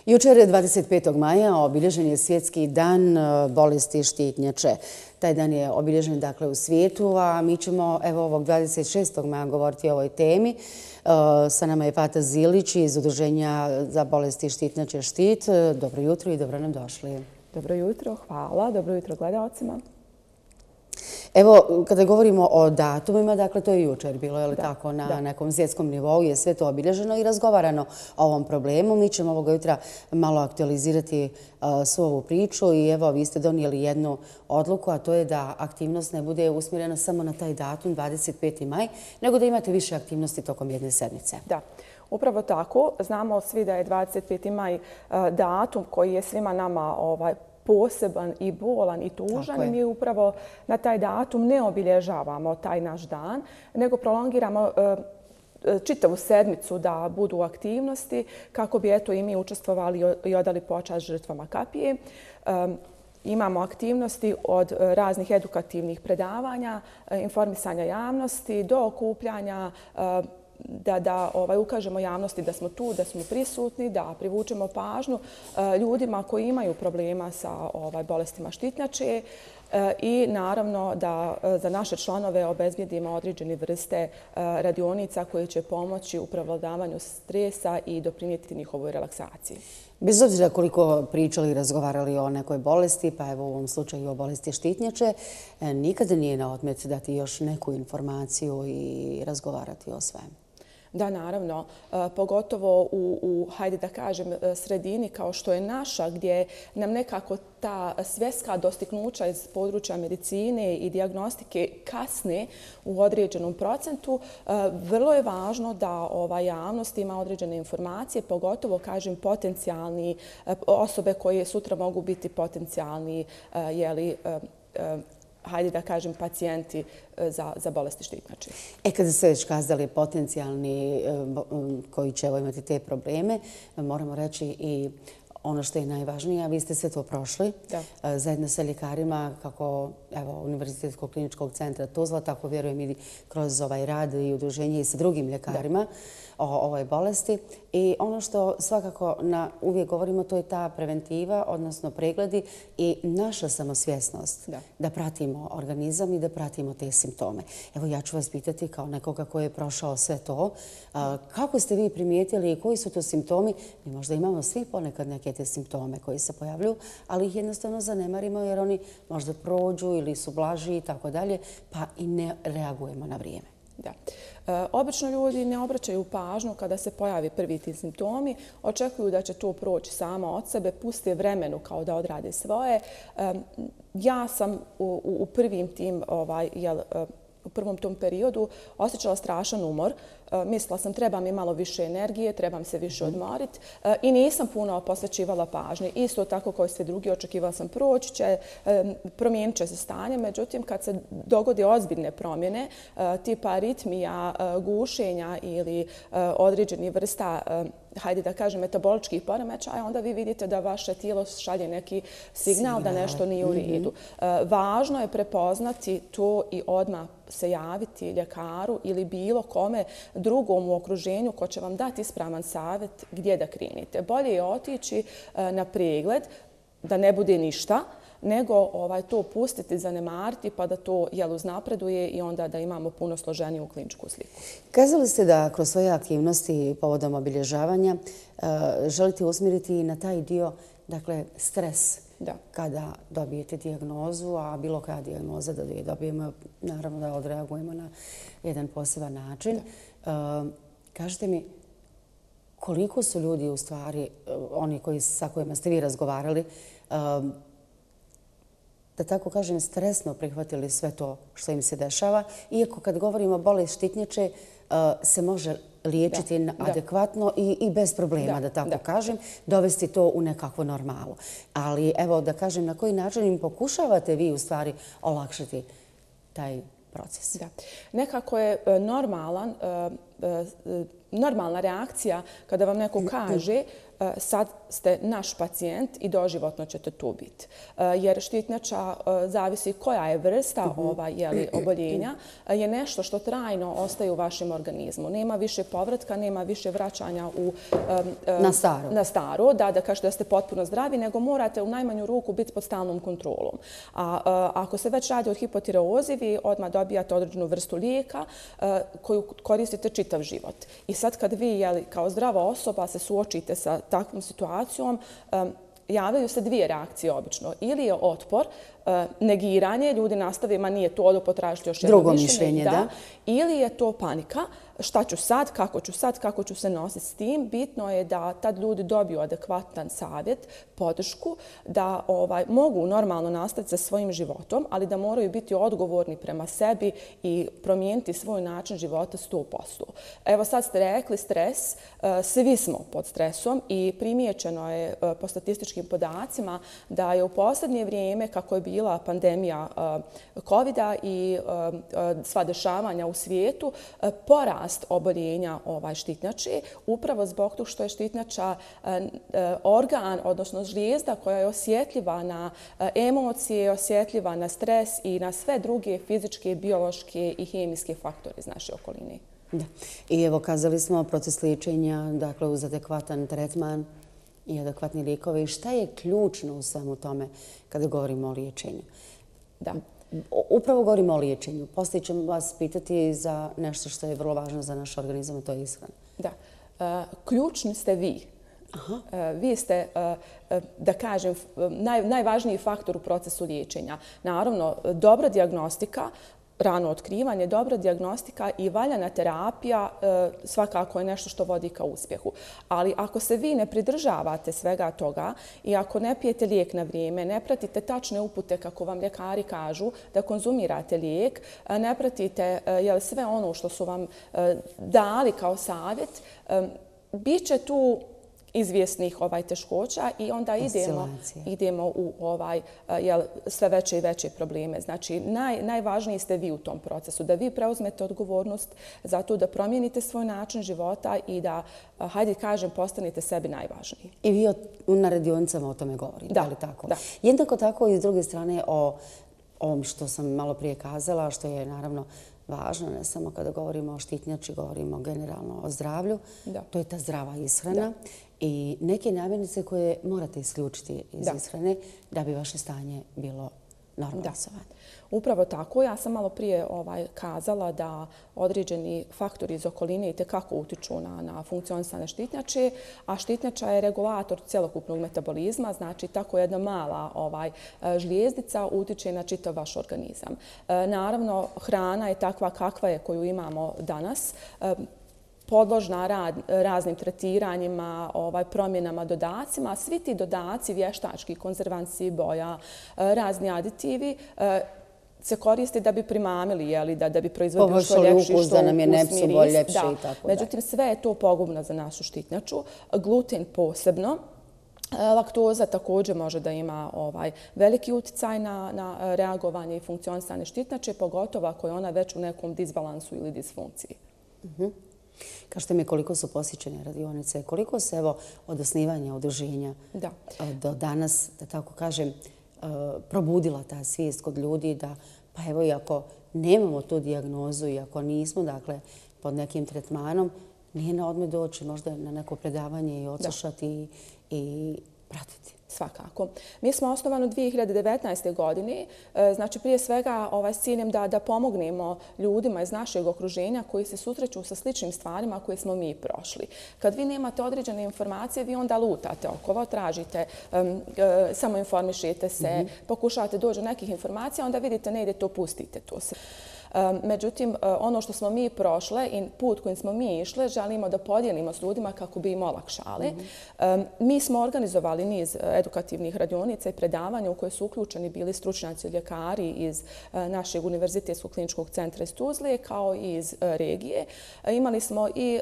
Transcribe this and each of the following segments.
Jučer, 25. maja, obilježen je Svjetski dan bolesti štitnjače. Taj dan je obilježen dakle u svijetu, a mi ćemo evo ovog 26. maja govoriti o ovoj temi. Sa nama je Fata Zilić iz Udruženja za bolesti štitnjače Štit. Dobro jutro i dobro nam došli. Dobro jutro, hvala. Dobro jutro gledalcima. Evo, kada govorimo o datumima, dakle, to je jučer bilo, je li tako, na nekom svjetskom nivou je sve to obilježeno i razgovarano o ovom problemu. Mi ćemo ovoga jutra malo aktualizirati svu ovu priču i evo, vi ste donijeli jednu odluku, a to je da aktivnost ne bude usmjerena samo na taj datum, 25. maj, nego da imate više aktivnosti tokom jedne sedmice. Da. Upravo tako. Znamo svi da je 25. maj datum koji je svima nama poseban i bolan i tužan i mi upravo na taj datum ne obilježavamo taj naš dan, nego prolongiramo čitavu sedmicu da budu aktivnosti kako bi eto i mi učestvovali i odali počast žrtvama kapije. Imamo aktivnosti od raznih edukativnih predavanja, informisanja javnosti do okupljanja, da ukažemo javnosti da smo tu, da smo prisutni, da privučemo pažnju ljudima koji imaju problema sa bolestima štitnjače i naravno da za naše članove obezbijedimo određene vrste radionica koje će pomoći u prevladavanju stresa i doprinijeti njihovoj relaksaciji. Bez obzira koliko pričali i razgovarali o nekoj bolesti, pa evo u ovom slučaju o bolesti štitnjače, nikada nije na odmet dati još neku informaciju i razgovarati o svemu. Da, naravno. Pogotovo hajde da kažem, sredini kao što je naša, gdje nam nekako ta svjetska dostignuća iz područja medicine i dijagnostike kasne u određenom procentu, vrlo je važno da javnost ima određene informacije, pogotovo, kažem, potencijalni osobe koje sutra mogu biti potencijalni, hajde da kažem, pacijenti za bolesti štitnjače. Kada ste već kazali potencijalni koji će imati te probleme, moramo reći i ono što je najvažnije, a vi ste sve to prošli zajedno sa ljekarima kako Univerzitetskog kliničkog centra Tuzla, tako vjerujem i kroz ovaj rad i udruženje i sa drugim ljekarima o ovoj bolesti. I ono što svakako uvijek govorimo, to je ta preventiva, odnosno pregledi i naša samosvjesnost da pratimo organizam i da pratimo te simptome. Evo, ja ću vas pitati kao nekoga koji je prošao sve to, kako ste vi primijetili i koji su to simptomi? Mi možda imamo svi ponekad neke te simptome koji se pojavljuju, ali ih jednostavno zanemarimo jer oni možda prođu ili su blaži i tako dalje, pa i ne reagujemo na vrijeme. Da. Obično ljudi ne obraćaju pažnju kada se pojavi prvi ti simptomi, očekuju da će to proći samo od sebe, puste vremenu kao da odrade svoje. Ja sam u prvom tom periodu osjećala strašan umor. Mislila sam treba mi malo više energije, trebam se više odmoriti i nisam puno posvećivala pažnje. Isto tako kao i sve drugi, očekivala sam proći će, promijenit će se stanje. Međutim, kad se dogode ozbiljne promjene, tipa aritmija, gušenja ili određeni vrsta, hajde da kažem, metaboličkih poremećaja, onda vi vidite da vaše tijelo šalje neki signal da nešto nije u redu. Važno je prepoznati to i odmah se javiti ljekaru ili bilo kome drugom u okruženju ko će vam dati ispravan savjet gdje da krenite. Bolje je otići na pregled da ne bude ništa, nego to pustiti, zanemariti pa da to uznapreduje i onda da imamo puno složeniju kliničku sliku. Kazali ste da kroz svoje aktivnosti povodom obilježavanja želite usmjeriti i na taj dio, dakle, stres. Kada dobijete dijagnozu, a bilo koja dijagnoza da je dobijemo, naravno da odreagujemo na jedan poseban način. Kažete mi, koliko su ljudi u stvari, oni sa kojima ste vi razgovarali, da tako kažem, stresno prihvatili sve to što im se dešava, iako kad govorimo o bolesti štitnjače se može liječiti adekvatno i bez problema, da tako kažem, dovesti to u nekakvu normalu. Ali evo da kažem, na koji način im pokušavate vi u stvari olakšati taj proces? Nekako je normalan normalna reakcija kada vam neko kaže sad ste naš pacijent i doživotno ćete tu biti. Jer štitnjača, zavisi koja je vrsta oboljenja, je nešto što trajno ostaje u vašem organizmu. Nema više povratka, nema više vraćanja na staro, da kažete da ste potpuno zdravi, nego morate u najmanju ruku biti pod stalnom kontrolom. A ako se već radi o hipotireozi, vi odmah dobijate određenu vrstu lijeka koju koristite čitav život. I sad kad vi kao zdrava osoba se suočite sa takvom situacijom, javljaju se dvije reakcije obično. Ili je otpor, negiranje, ljudi nastave, ma nije to, odo potražiti još jedno mišljenje. Da. Ili je to panika, šta ću sad, kako ću se nositi s tim. Bitno je da tad ljudi dobiju adekvatan savjet, podršku, da mogu normalno nastaviti sa svojim životom, ali da moraju biti odgovorni prema sebi i promijeniti svoj način života 100%. Evo sad ste rekli stres, svi smo pod stresom i primijećeno je po statističkim podacima da je u posljednje vrijeme, kako je bila pandemija COVID-a i sva dešavanja u svijetu, porast oboljenja štitnjače, upravo zbog toga što je štitnjača organ, odnosno žlijezda koja je osjetljiva na emocije, osjetljiva na stres i na sve druge fizičke, biološke i hemijske faktore iz naše okoline. Da. I evo, kazali smo proces liječenja, dakle uz adekvatan tretman i adekvatni lijekove. I šta je ključno u svemu tome kada govorimo o liječenju? Da. Upravo govorimo o liječenju. Poslije ćemo vas pitati za nešto što je vrlo važno za naš organizam, a to je ishrana. Da. Ključni ste vi. Vi ste, da kažem, najvažniji faktor u procesu liječenja. Naravno, dobra dijagnostika, rano otkrivanje, dobra dijagnostika i valjana terapija svakako je nešto što vodi ka uspjehu. Ali ako se vi ne pridržavate svega toga i ako ne pijete lijek na vrijeme, ne pratite tačne upute kako vam ljekari kažu da konzumirate lijek, ne pratite sve ono što su vam dali kao savjet, bit će tu izvjesnih teškoća i onda idemo u sve veće i veće probleme. Znači, najvažniji ste vi u tom procesu, da vi preuzmete odgovornost za to da promijenite svoj način života i da, hajde kažem, postanete sebi najvažniji. I vi na radionicama o tome govorite, da, ali tako? Da. Jednako tako i s druge strane o ovom što sam malo prije kazala, što je naravno važno, ne samo kada govorimo o štitnjači, govorimo generalno o zdravlju. Da. To je ta zdrava ishrana. Da. I neke namirnice koje morate isključiti iz ishrane da bi vaše stanje bilo normalno. Da. Upravo tako. Ja sam malo prije kazala da određeni faktori iz okoline itekako utiču na funkcionisanje štitnjače, a štitnjača je regulator cjelokupnog metabolizma, znači tako jedna mala žlijezdica utiče na čitav vaš organizam. Naravno, hrana je takva kakva je koju imamo danas, podložna raznim tretiranjima, promjenama, dodacima. Svi ti dodaci, vještački, konzervansi, boja, razni aditivi, se koristi da bi primamili, da bi proizvodili što ljepši, što da nam je nepsu bolje, ljepši i tako. Međutim, sve je to pogubno za našu štitnjaču. Gluten posebno. Laktoza također može da ima veliki utjecaj na reagovanje i funkcionisanje štitnjače, pogotovo ako je ona već u nekom disbalansu ili disfunkciji. Kažete mi koliko su posjećene radionice, koliko se evo od osnivanja udruženja do danas, da tako kažem, probudila ta svijest kod ljudi da, pa evo i ako nemamo tu dijagnozu i ako nismo, dakle, pod nekim tretmanom, nije na odmet doći možda na neko predavanje i odslušati i pratiti. Svakako. Mi smo osnovani u 2019. godini, znači prije svega s ciljem da pomognemo ljudima iz našeg okruženja koji se susreću sa sličnim stvarima koje smo mi prošli. Kad vi nemate određene informacije, vi onda lutate okolo, tražite, samo informišete se, pokušavate doći do nekih informacija, onda vidite ne ide to, pustite to se. Međutim, ono što smo mi prošle i put kojim smo mi išle, želimo da podijelimo s ljudima kako bi im olakšali. Mi smo organizovali niz edukativnih radionica i predavanja u koje su uključeni bili stručnjaci i ljekari iz našeg Univerzitetskog kliničkog centra iz Tuzle, kao i iz regije. Imali smo i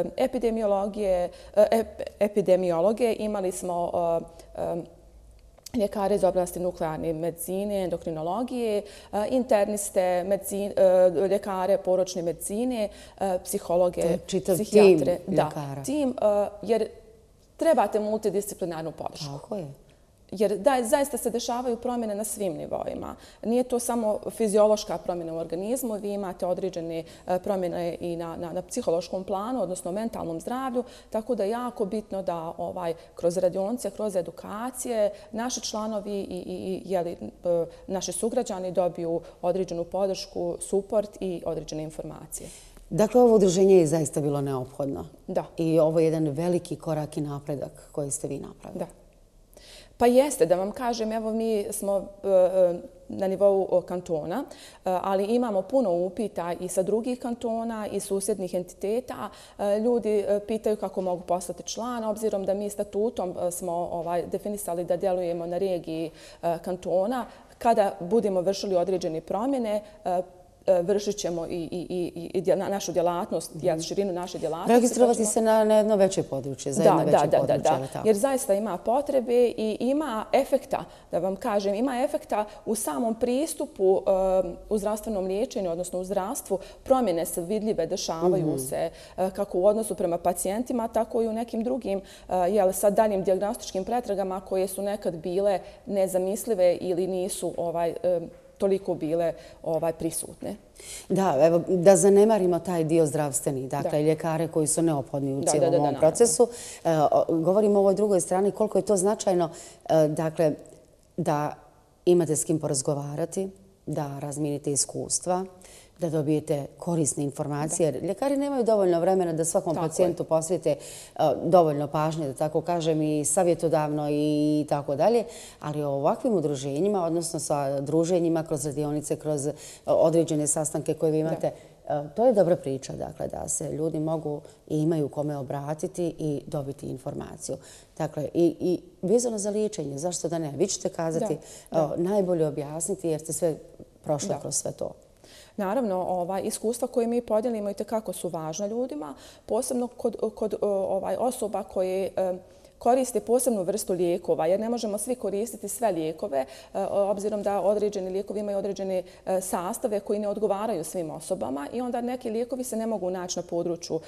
epidemiologe, imali smo ljekare iz oblasti nuklearne medicine, endokrinologije, interniste, ljekare poročne medicine, psihologe, psihijatre. Da, tim, jer trebate multidisciplinarnu podršku. Tako je. Jer zaista se dešavaju promjene na svim nivoima. Nije to samo fiziološka promjena u organizmu, vi imate određene promjene i na psihološkom planu, odnosno mentalnom zdravlju, tako da je jako bitno da kroz radionice, kroz edukacije, naši članovi i naši sugrađani dobiju određenu podršku, suport i određene informacije. Dakle, ovo udruženje je zaista bilo neophodno. Da. I ovo je jedan veliki korak i napredak koji ste vi napravili. Da. Pa jeste, da vam kažem, evo mi smo na nivou kantona, ali imamo puno upita i sa drugih kantona i susjednih entiteta. Ljudi pitaju kako mogu postati član, obzirom da mi statutom smo definisali da djelujemo na regiji kantona. Kada budemo vršili određene promjene, vršit ćemo i našu djelatnost, širinu naše djelatnosti. Registrovati se na jedno veće područje, za jedno veće područje. Da, jer zaista ima potrebe i ima efekta, da vam kažem, ima efekta u samom pristupu u zdravstvenom liječenju, odnosno u zdravstvu. Promjene se vidljive, dešavaju se kako u odnosu prema pacijentima, tako i u nekim drugim sa daljim dijagnostičkim pretragama koje su nekad bile nezamislive ili nisu toliko bile prisutne. Da, evo, da zanemarimo taj dio zdravstveni, dakle, ljekare koji su neophodni u cijelom ovom procesu. Govorimo o ovoj drugoj strani koliko je to značajno, dakle, da imate s kim porazgovarati, da razminite iskustva, da dobijete korisne informacije. Jer ljekari nemaju dovoljno vremena da svakom pacijentu posvete dovoljno pažnje, da tako kažem, i savjetodavno i tako dalje. Ali o ovakvim udruženjima, odnosno sa druženjima kroz radionice, kroz određene sastanke koje vi imate, to je dobra priča, dakle, da se ljudi mogu i imaju kome obratiti i dobiti informaciju. Dakle, i vezano za liječenje, zašto da ne? Vi ćete kazati, najbolje objasniti jer ste sve prošli kroz sve to. Naravno, iskustva koje mi podijelimo i tekako su važna ljudima, posebno kod osoba koje koriste posebnu vrstu lijekova, jer ne možemo svi koristiti sve lijekove, obzirom da određeni lijekovi imaju određene sastave koji ne odgovaraju svim osobama i onda neki lijekovi se ne mogu naći na području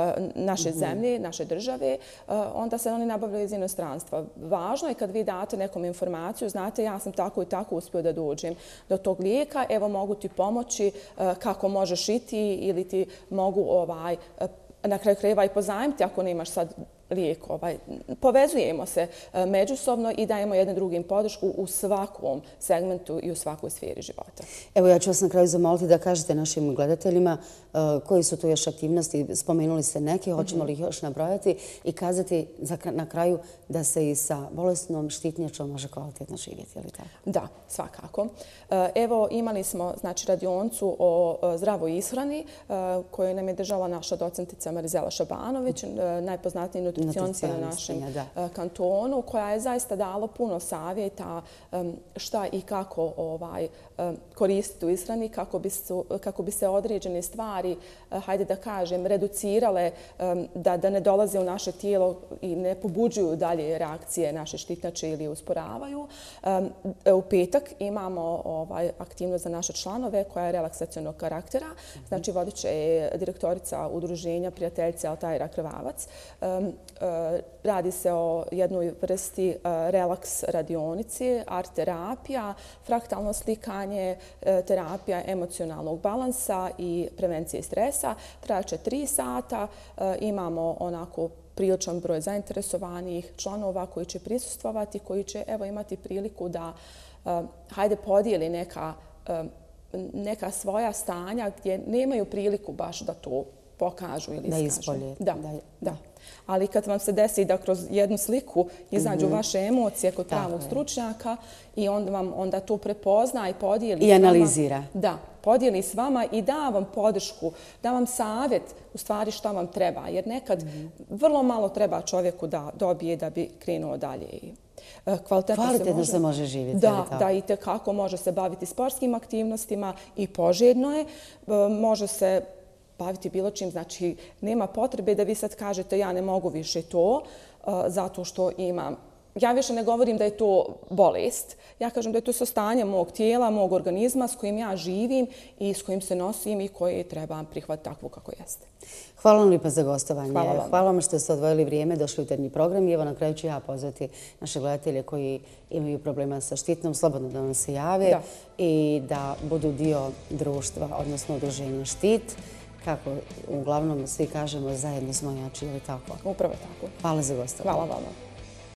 naše zemlje, naše države, onda se oni nabavljaju iz inostranstva. Važno je kad vi date nekom informaciju, znate, ja sam tako i tako uspio da dođem do tog lijeka, evo mogu ti pomoći kako možeš iti ili ti mogu na kraju krajeva i pozajmiti ako nemaš sad lijek. Povezujemo se međusobno i dajemo jednim drugim podršku u svakom segmentu i u svakoj sferi života. Evo, ja ću vas na kraju zamoliti da kažete našim gledateljima koji su tu još aktivnosti. Spomenuli ste neke, hoćemo li ih još nabrojati i kazati na kraju da se i sa bolesnom štitnjačom može kvalitetno živjeti, je li tako? Da, svakako. Evo, imali smo radioncu o zdravoj ishrani koju nam je držala naša docentica Marizela Šabanović, najpoznatiji nutricionista na našem kantonu, koja je zaista dala puno savjeta šta i kako koristiti u ishrani, kako bi se određene stvari, hajde da kažem, reducirale, da ne dolaze u naše tijelo i ne pobuđuju dalje reakcije naše štitnjače ili usporavaju. U petak imamo aktivnost za naše članove koja je relaksacionog karaktera. Znači, vodit će direktorica udruženja prijateljice Altajra Krvavac. Radi se o jednoj vrsti relaks radionici, art terapija, fraktalno slikanje, terapija emocionalnog balansa i prevencije stresa. Trajaće 3 sata. Imamo onako priličan broj zainteresovanih članova koji će prisustvovati, koji će imati priliku da podijeli neka svoja stanja gdje nemaju priliku baš da to pokažu ili iskažu. Da ispolje. Da. Ali kad vam se desi da kroz jednu sliku izađu vaše emocije kod pravog stručnjaka i onda to prepozna i podijeli i analizira. Da, podijeli s vama i da vam podršku, da vam savjet u stvari šta vam treba. Jer nekad vrlo malo treba čovjeku da dobije da bi krenuo dalje. Kvalitetno se može živjeti. Da, i tekako može se baviti sportskim aktivnostima i poželjno je. Može se baviti bilo čim, znači nema potrebe da vi sad kažete ja ne mogu više to zato što imam ja više ne govorim da je to bolest. Ja kažem da je to stanje mog tijela, mog organizma s kojim ja živim i s kojim se nosim i koje trebam prihvatiti takvu kako jeste. Hvala vam lijepa za gostovanje. Hvala vam što ste odvojili vrijeme, došli u Jutarnji program i evo na kraju ću ja pozvati naše gledatelje koji imaju problema sa štitnom, slobodno da nam se jave i da budu dio društva, odnosno udruženja Štit. Kako uglavnom svi kažemo, zajedno smo jači, ili tako? Upravo tako. Hvala za gostovanje. Hvala vama.